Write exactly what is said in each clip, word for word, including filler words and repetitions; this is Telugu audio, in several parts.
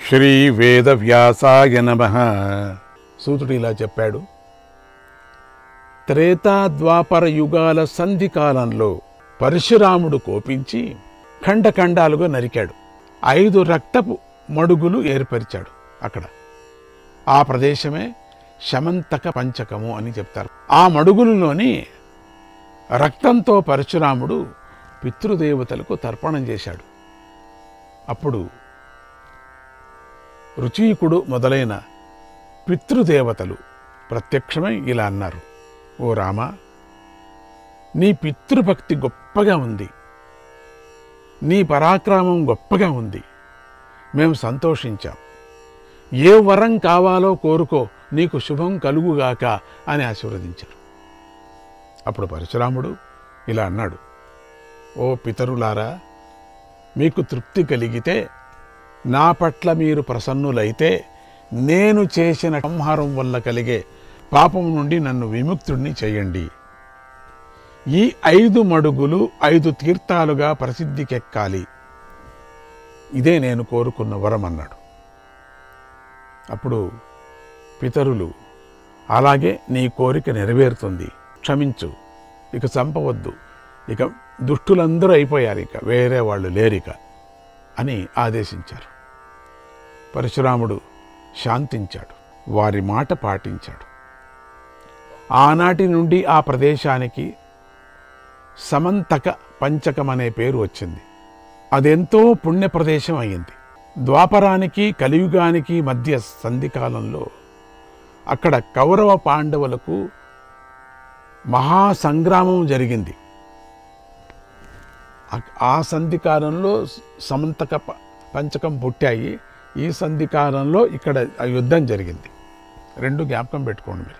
శ్రీ వేదవ్యాసాయ నమః. సూతుడు ఇలా చెప్పాడు. త్రేతా ద్వాపర యుగాల సంధి కాలంలో పరశురాముడు కోపించి ఖండఖండాలుగా నరికాడు. ఐదు రక్తపు మడుగులు ఏర్పరిచాడు. అక్కడ ఆ ప్రదేశమే శమంతక పంచకము అని చెప్తారు. ఆ మడుగులలోని రక్తంతో పరశురాముడు పితృదేవతలకు తర్పణం చేశాడు. అప్పుడు రుచీకుడు మొదలైన పితృదేవతలు ప్రత్యక్షమై ఇలా అన్నారు, ఓ రామ, నీ పితృభక్తి గొప్పగా ఉంది, నీ పరాక్రమం గొప్పగా ఉంది, మేము సంతోషించాం. ఏ వరం కావాలో కోరుకో, నీకు శుభం కలుగుగాక అని ఆశీర్వదించారు. అప్పుడు పరశురాముడు ఇలా అన్నాడు, ఓ పితరులారా, మీకు తృప్తి కలిగితే, నా పట్ల మీరు ప్రసన్నులైతే, నేను చేసిన సంహారం వల్ల కలిగే పాపం నుండి నన్ను విముక్తుడిని చేయండి. ఈ ఐదు మడుగులు ఐదు తీర్థాలుగా ప్రసిద్ధికెక్కాలి. ఇదే నేను కోరుకున్న వరం అన్నాడు. అప్పుడు పితరులు, అలాగే నీ కోరిక నెరవేరుతుంది, క్షమించు, ఇక చంపవద్దు, ఇక దుష్టులందరూ అయిపోయారు, ఇక వేరే వాళ్ళు లేరిక అని ఆదేశించారు. పరశురాముడు శాంతించాడు, వారి మాట పాటించాడు. ఆనాటి నుండి ఆ ప్రదేశానికి సమంతక పంచకం అనే పేరు వచ్చింది. అదెంతో పుణ్య ప్రదేశం అయ్యింది. ద్వాపరానికి కలియుగానికి మధ్య సంధికాలంలో అక్కడ కౌరవ పాండవులకు మహాసంగ్రామం జరిగింది. ఆ సంధికాలంలో సమంతక పంచకం పుట్టాయి. ఈ సంధికాలంలో ఇక్కడ యుద్ధం జరిగింది. రెండు జ్ఞాపకం పెట్టుకోండి మీరు.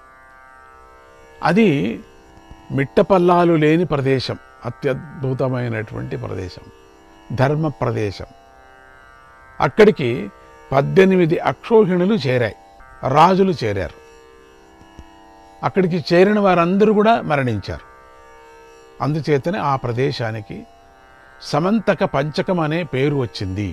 అది మిట్టపల్లాలు లేని ప్రదేశం, అత్యద్భుతమైనటువంటి ప్రదేశం, ధర్మ ప్రదేశం. అక్కడికి పద్దెనిమిది అక్షోహిణులు చేరాయి, రాజులు చేరారు. అక్కడికి చేరిన వారందరూ కూడా మరణించారు. అందుచేతనే ఆ ప్రదేశానికి సమంతక పంచకం అనే పేరు వచ్చింది.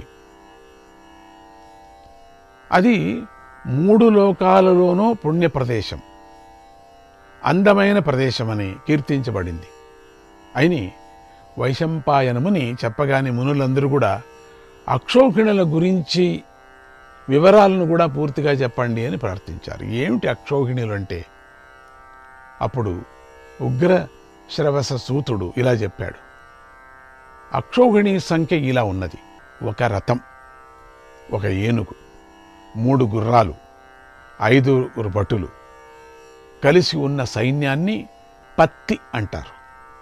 అది మూడు లోకాలలోనూ పుణ్య ప్రదేశం, అందమైన ప్రదేశమని కీర్తించబడింది. అయిని వైశంపాయనముని చెప్పగానే మునులందరూ కూడా అక్షౌహిణుల గురించి వివరాలను కూడా పూర్తిగా చెప్పండి అని ప్రార్థించారు. ఏమిటి అక్షౌహిణులు అంటే? అప్పుడు ఉగ్ర శ్రవస సూతుడు ఇలా చెప్పాడు, అక్షౌహిణి సంఖ్య ఇలా ఉన్నది. ఒక రథం, ఒక ఏనుగు, మూడు గుర్రాలు, ఐదుగురు భటులు కలిసి ఉన్న సైన్యాన్ని పత్తి అంటారు.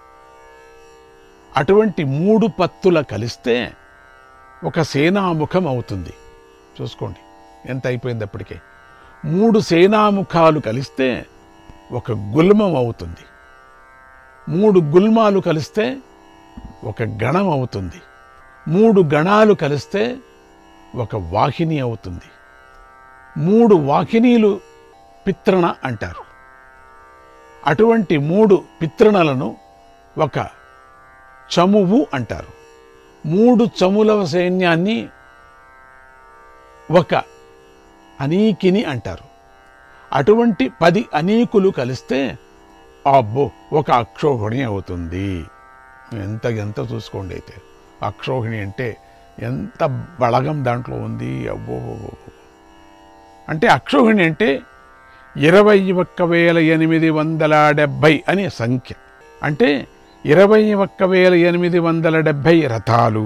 అటువంటి మూడు పత్తుల కలిస్తే ఒక సేనాముఖం అవుతుంది. చూసుకోండి ఎంత అయిపోయింది అప్పటికే. మూడు సేనాముఖాలు కలిస్తే ఒక గుల్మం అవుతుంది. మూడు గుల్మాలు కలిస్తే ఒక గణం అవుతుంది. మూడు గణాలు కలిస్తే ఒక వాహిని అవుతుంది. మూడు వాహినీలు పిత్రణ అంటారు. అటువంటి మూడు పిత్రణలను ఒక చమువు అంటారు. మూడు చముల సైన్యాన్ని ఒక అనీకిని అంటారు. అటువంటి పది అనీకులు కలిస్తే అబ్బో ఒక అక్షౌహిణి అవుతుంది. ఎంత ఎంత చూసుకోండి. అయితే అక్షౌహిణి అంటే ఎంత బలగం దాంట్లో ఉంది. అబ్బో అంటే అక్షౌహిణి అంటే ఇరవై ఒక్క వేల ఎనిమిది వందల డెబ్భై అనే సంఖ్య. అంటే ఇరవై ఒక్క వేల ఎనిమిది వందల డెబ్భై రథాలు.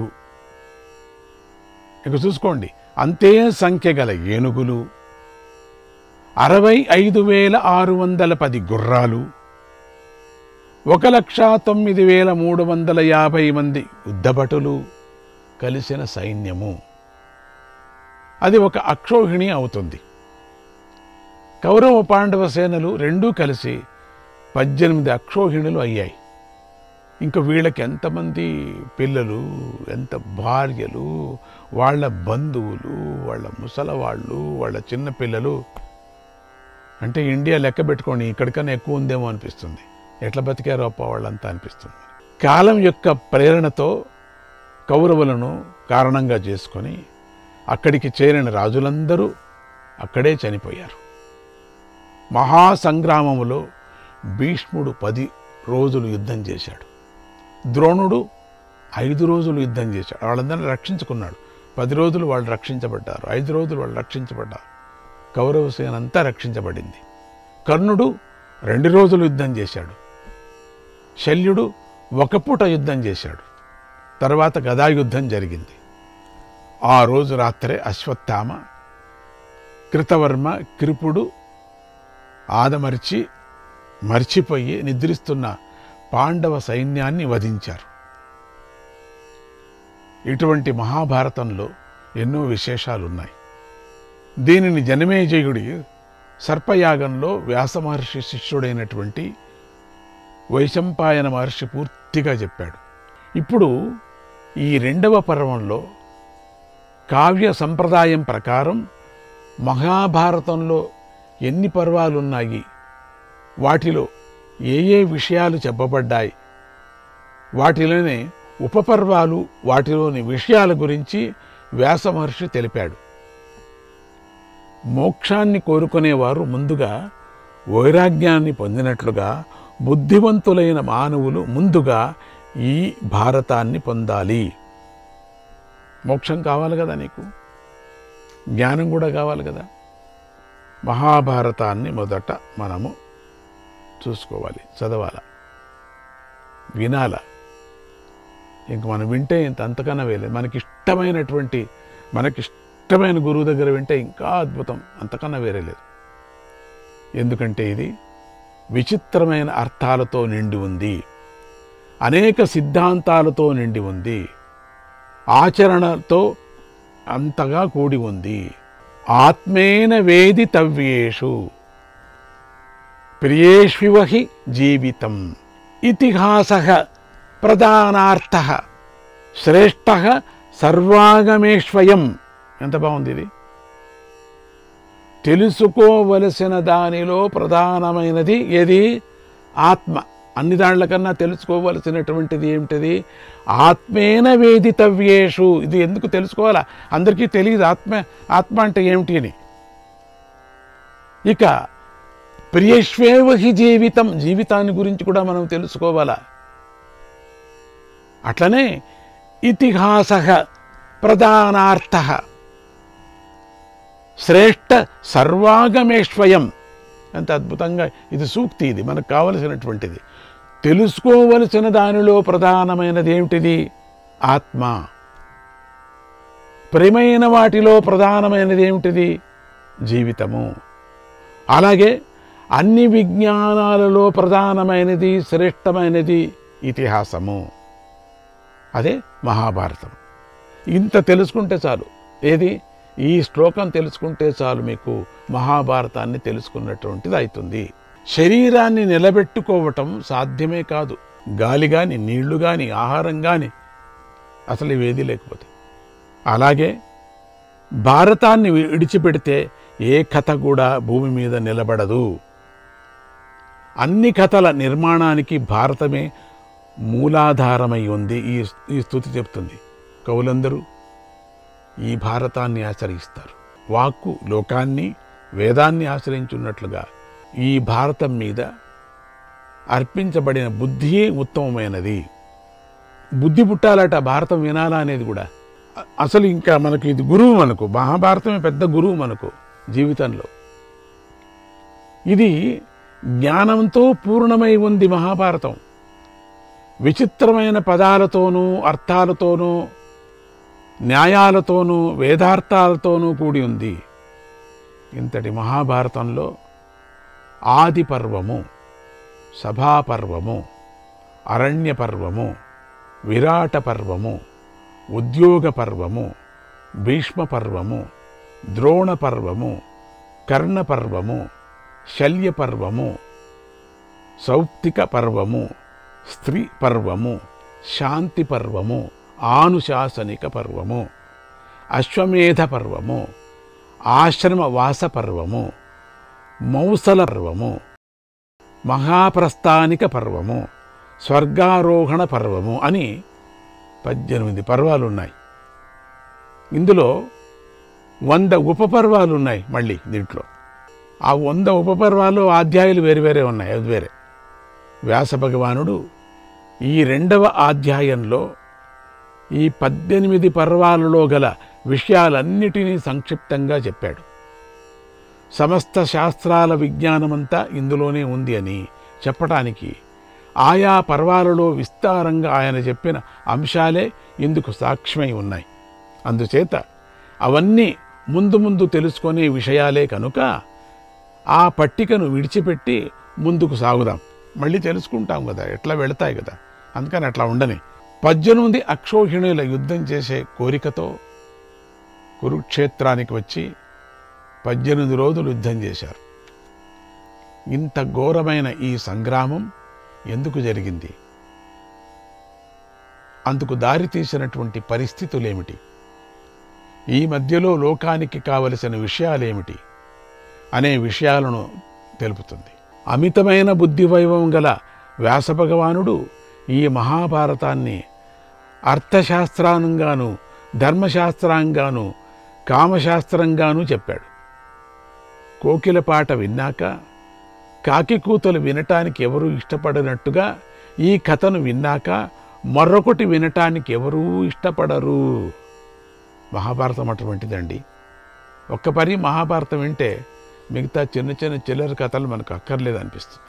ఇక చూసుకోండి, అంతే సంఖ్య గల ఏనుగులు, అరవై ఐదు వేల ఆరు వందల పది గుర్రాలు, ఒక లక్ష తొమ్మిది వేల మూడు వందల యాభై మంది యుద్ధభటులు కలిసిన సైన్యము. అది ఒక అక్షౌహిణి అవుతుంది. కౌరవ పాండవ సేనలు రెండూ కలిసి పద్దెనిమిది అక్షౌహిణులు అయ్యాయి. ఇంకా వీళ్ళకి ఎంతమంది పిల్లలు, ఎంత భార్యలు, వాళ్ళ బంధువులు, వాళ్ళ ముసలవాళ్ళు, వాళ్ళ చిన్నపిల్లలు. అంటే ఇండియా లెక్క పెట్టుకోండి, ఇక్కడికన్నా ఎక్కువ ఉందేమో అనిపిస్తుంది. ఎట్లా బతికారో అప్ప వాళ్ళంతా అనిపిస్తుంది. కాలం యొక్క ప్రేరణతో కౌరవులను కారణంగా చేసుకొని అక్కడికి చేరిన రాజులందరూ అక్కడే చనిపోయారు. మహాసంగ్రామములో భీష్ముడు పది రోజులు యుద్ధం చేశాడు. ద్రోణుడు ఐదు రోజులు యుద్ధం చేశాడు. వాళ్ళందరినీ రక్షించుకున్నాడు. పది రోజులు వాళ్ళు రక్షించబడ్డారు, ఐదు రోజులు వాళ్ళు రక్షించబడ్డారు. కౌరవ సేన అంతా రక్షించబడింది. కర్ణుడు రెండు రోజులు యుద్ధం చేశాడు. శల్యుడు ఒక పూట యుద్ధం చేశాడు. తర్వాత గదాయుద్ధం జరిగింది. ఆ రోజు రాత్రే అశ్వత్థామ, కృతవర్మ, కృపుడు ఆదమర్చి మర్చిపోయి నిద్రిస్తున్న పాండవ సైన్యాన్ని వధించారు. ఇటువంటి మహాభారతంలో ఎన్నో విశేషాలున్నాయి. దీనిని జనమేజయుడి సర్పయాగంలో వ్యాస మహర్షి శిష్యుడైనటువంటి వైశంపాయన మహర్షి పూర్తిగా చెప్పాడు. ఇప్పుడు ఈ రెండవ పర్వంలో కావ్య సంప్రదాయం ప్రకారం మహాభారతంలో ఎన్ని పర్వాలున్నాయి, వాటిలో ఏ ఏ విషయాలు చెప్పబడ్డాయి, వాటిలోనే ఉపపర్వాలు, వాటిలోని విషయాల గురించి వ్యాస మహర్షి తెలిపాడు. మోక్షాన్ని కోరుకునేవారు ముందుగా వైరాగ్యాన్ని పొందినట్లుగా బుద్ధివంతులైన మానవులు ముందుగా ఈ భారతాన్ని పొందాలి. మోక్షం కావాలి కదా, నీకు జ్ఞానం కూడా కావాలి కదా. మహాభారతాన్ని మొదట మనము చూసుకోవాలి, చదవాల, వినాల. ఇంక మనం వింటే ఇంత అంతకన్నా వేలేదు. మనకిష్టమైనటువంటి మనకిష్టమైన గురువు దగ్గర వింటే ఇంకా అద్భుతం, అంతకన్నా వేరే లేదు. ఎందుకంటే ఇది విచిత్రమైన అర్థాలతో నిండి ఉంది, అనేక సిద్ధాంతాలతో నిండి ఉంది, ఆచరణతో అంతగా కూడి ఉంది. ఆత్మేన వేదితవ్యేషు ప్రియేష్వివహి జీవితం ఇతిహాసః ప్రధానార్థః శ్రేష్టః సర్వాగమేష్వయం. ఎంత బాగుంది ఇది! తెలుసుకోవలసిన దానిలో ప్రధానమైనది ఏది? ఆత్మ. అన్ని దాంట్లకన్నా తెలుసుకోవలసినటువంటిది ఏమిటిది? ఆత్మేన వేదితవ్యేషు. ఇది ఎందుకు తెలుసుకోవాలా? అందరికీ తెలియదు ఆత్మ ఆత్మ అంటే ఏమిటి అని. ఇక ప్రియష్వేవ హి జీవితం, జీవితాన్ని గురించి కూడా మనం తెలుసుకోవాలా. అట్లనే ఇతిహాసః ప్రధానార్థః శ్రేష్ఠ సర్వాగమేష్వయం. ఎంత అద్భుతంగా ఇది సూక్తి. ఇది మనకు కావలసినటువంటిది. తెలుసుకోవలసిన దానిలో ప్రధానమైనది ఏమిటిది? ఆత్మ. ప్రేమైన వాటిలో ప్రధానమైనది ఏమిటిది? జీవితము. అలాగే అన్ని విజ్ఞానాలలో ప్రధానమైనది, శ్రేష్టమైనది ఇతిహాసము. అదే మహాభారతం. ఇంత తెలుసుకుంటే చాలు. ఏది? ఈ శ్లోకం తెలుసుకుంటే చాలు మీకు మహాభారతాన్ని తెలుసుకున్నటువంటిది అవుతుంది. శరీరాన్ని నిలబెట్టుకోవటం సాధ్యమే కాదు. గాలి కానీ, నీళ్లు కానీ, ఆహారం కానీ, అసలు ఇవేది లేకపోతే. అలాగే భారతాన్ని విడిచిపెడితే ఏ కథ కూడా భూమి మీద నిలబడదు. అన్ని కథల నిర్మాణానికి భారతమే మూలాధారమై ఉంది. ఈ ఈ స్తుతి చెప్తుంది. కవులందరూ ఈ భారతాన్ని ఆశ్రయిస్తారు. వాక్కు లోకాన్ని, వేదాన్ని ఆశ్రయించున్నట్లుగా ఈ భారతం మీద అర్పించబడిన బుద్ధియే ఉత్తమమైనది. బుద్ధి పుట్టాలట భారతం వినాలా అనేది కూడా. అసలు ఇంకా మనకు ఇది గురువు. మనకు మహాభారతమే పెద్ద గురువు మనకు జీవితంలో. ఇది జ్ఞానంతో పూర్ణమై ఉంది మహాభారతం. విచిత్రమైన పదాలతోనూ, అర్థాలతోనూ, న్యాయాలతోనూ, వేదార్థాలతోనూ కూడి ఉంది. ఇంతటి మహాభారతంలో ఆది పర్వము, సభాపర్వము, అరణ్య పర్వము, విరాట పర్వము, ఉద్యోగ పర్వము, భీష్మ పర్వము, ద్రోణ పర్వము, కర్ణ పర్వము, శల్య పర్వము, సౌప్తిక పర్వము, స్త్రీ పర్వము, శాంతి పర్వము, ఆనుశాసనిక పర్వము, అశ్వమేధ పర్వము, ఆశ్రమవాస పర్వము, మౌసల పర్వము, మహాప్రస్థానిక పర్వము, స్వర్గారోహణ పర్వము అని పద్దెనిమిది పర్వాలు ఉన్నాయి. ఇందులో వంద ఉపపర్వాలు ఉన్నాయి మళ్ళీ దీంట్లో. ఆ వంద ఉపపర్వాలు అధ్యాయులు వేరు వేరే ఉన్నాయి, అది వేరే. వ్యాస భగవానుడు ఈ రెండవ అధ్యాయంలో ఈ పద్దెనిమిది పర్వాలలో గల విషయాలన్నిటినీ సంక్షిప్తంగా చెప్పాడు. సమస్త శాస్త్రాల విజ్ఞానమంతా ఇందులోనే ఉంది అని చెప్పటానికి ఆయా పర్వాలలో విస్తారంగా ఆయన చెప్పిన అంశాలే ఇందుకు సాక్ష్యమై ఉన్నాయి. అందుచేత అవన్నీ ముందు ముందు తెలుసుకునే విషయాలే కనుక ఆ పట్టికను విడిచిపెట్టి ముందుకు సాగుదాం. మళ్ళీ తెలుసుకుంటాం కదా, ఎట్లా వెళతాయి కదా, అందుకని అట్లా ఉండని. పద్దెనిమిది అక్షోహిణుల యుద్ధం చేసే కోరికతో కురుక్షేత్రానికి వచ్చి పద్దెనిమిది రోజులు యుద్ధం చేశారు. ఇంత ఘోరమైన ఈ సంగ్రామం ఎందుకు జరిగింది? అందుకు దారి తీసినటువంటి పరిస్థితులేమిటి? ఈ మధ్యలో లోకానికి కావలసిన విషయాలేమిటి అనే విషయాలను తెలుపుతుంది. అమితమైన బుద్ధి వైభవం గల వ్యాస భగవానుడు ఈ మహాభారతాన్ని అర్థశాస్త్రాంగాను, ధర్మశాస్త్రాంగాను, కామశాస్త్రంగాను చెప్పాడు. కోకిల పాట విన్నాక కాకి కూతలు వినటానికి ఎవరూ ఇష్టపడినట్టుగా ఈ కథను విన్నాక మరొకటి వినటానికి ఎవరూ ఇష్టపడరు. మహాభారతం అటువంటిదండి. ఒక్క పరి మహాభారతం వింటే మిగతా చిన్న చిన్న చిల్లర కథలు మనకు అక్కర్లేదు అనిపిస్తుంది.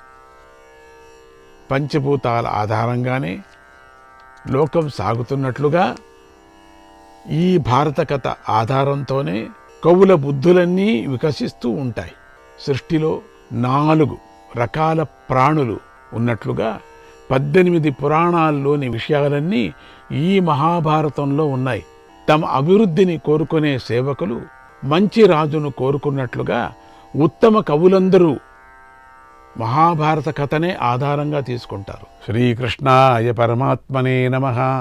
పంచభూతాల ఆధారంగానే లోకం సాగుతున్నట్లుగా ఈ భారత కథ ఆధారంతోనే కవుల బుద్ధులన్నీ వికసిస్తూ ఉంటాయి. సృష్టిలో నాలుగు రకాల ప్రాణులు ఉన్నట్లుగా పద్దెనిమిది పురాణాల్లోని విషయాలన్నీ ఈ మహాభారతంలో ఉన్నాయి. తమ అభివృద్ధిని కోరుకునే సేవకులు మంచి రాజును కోరుకున్నట్లుగా ఉత్తమ కవులందరూ మహాభారత కథనే ఆధారంగా తీసుకుంటారు. శ్రీకృష్ణాయ పరమాత్మనే నమః.